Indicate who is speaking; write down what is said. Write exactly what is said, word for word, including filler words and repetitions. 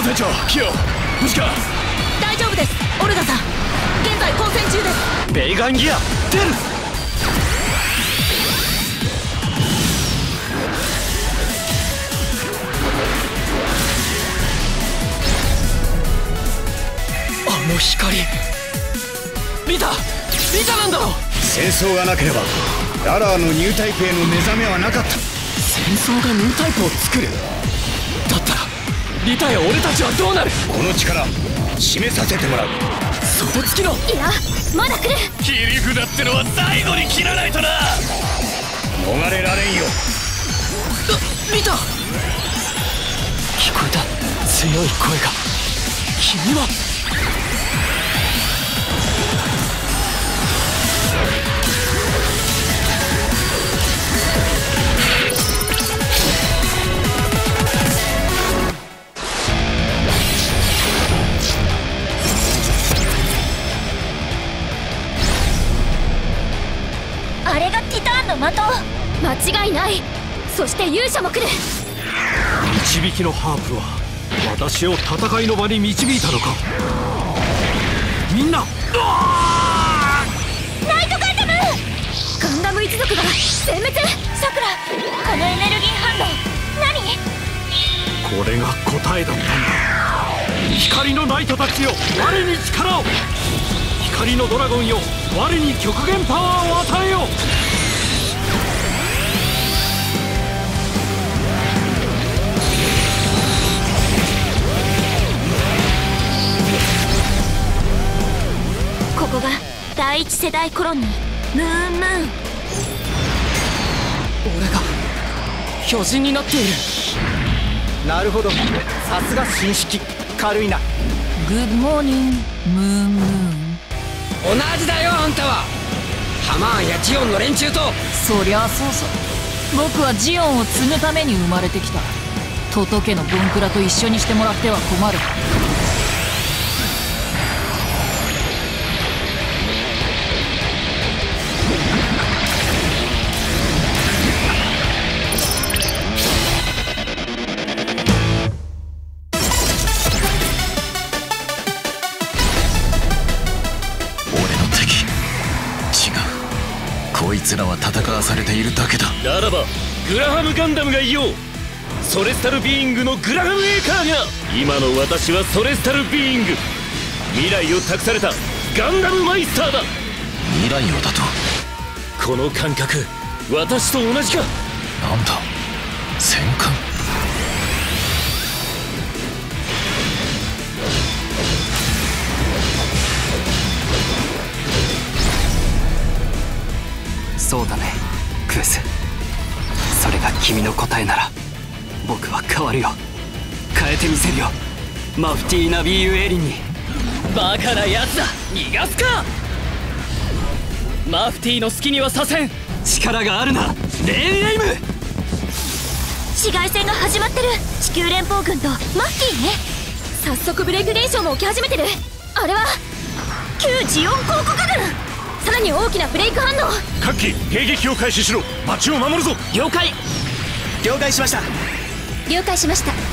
Speaker 1: 隊長、キヨ、無事か？
Speaker 2: 大丈夫です、オルガさん。現在交戦中です。
Speaker 1: ベイガンギア出る。あの光、リタリタなんだろ。
Speaker 3: 戦争がなければララーのニュータイプへの目覚めはなかった。
Speaker 1: 戦争がニュータイプを作る。だったらリタや俺たちはどうなる？
Speaker 3: この力示させてもらう。
Speaker 1: 外付きの。
Speaker 2: いや、まだ来る。
Speaker 1: 切り札ってのは最後に切らないとな。
Speaker 3: 逃れられんよ。
Speaker 1: リタ、聞こえた強い声が。君は。
Speaker 2: あれがティターンの的。間違いない。そして勇者も来る。
Speaker 1: 導きのハープは私を戦いの場に導いたのか。みんな、
Speaker 2: ナイトガンダム。ガンダム一族が全滅。さくら、このエネルギー反応何？
Speaker 1: これが答えだったんだ。光のナイトたちよ、我に力を。光のドラゴンよ、我に極限パワーを与えよ。
Speaker 2: ここが第一世代コロニー、ムーンムーン。
Speaker 1: 俺が巨人になっている。
Speaker 4: なるほど、さすが新式。軽いな。
Speaker 5: グッドモーニングムーンムーン。
Speaker 6: 同じだよ、あんたは。ハマーンやジオンの連中と。
Speaker 5: そりゃそうさ。僕はジオンを継ぐために生まれてきた。トト家のボンクラと一緒にしてもらっては困る。
Speaker 7: こいつらは戦わされているだけだ。
Speaker 1: ならばグラハムガンダムがいよう。ソレスタルビーイングのグラハムエーカーが。今の私はソレスタルビーイング、未来を託されたガンダムマイスターだ。
Speaker 7: 未来をだと？
Speaker 1: この感覚、私と同じか。
Speaker 7: なんだ、戦艦。
Speaker 6: そうだね、クース。それが君の答えなら僕は変わるよ。変えてみせるよ、マフティー・ナビーユ・エリンに。
Speaker 1: バカなやつだ、逃がすか。マフティーの好きにはさせん。
Speaker 6: 力があるな、レーンエイム。
Speaker 2: 市街戦が始まってる。地球連邦軍とマフティーね。早速ブレイク現象も起き始めてる。あれは旧ジオン広告軍。さらに大きなブレイク反応。
Speaker 1: 各機迎撃を開始しろ。街を守るぞ。
Speaker 6: 了解。
Speaker 4: 了解しました。
Speaker 2: 了解しました。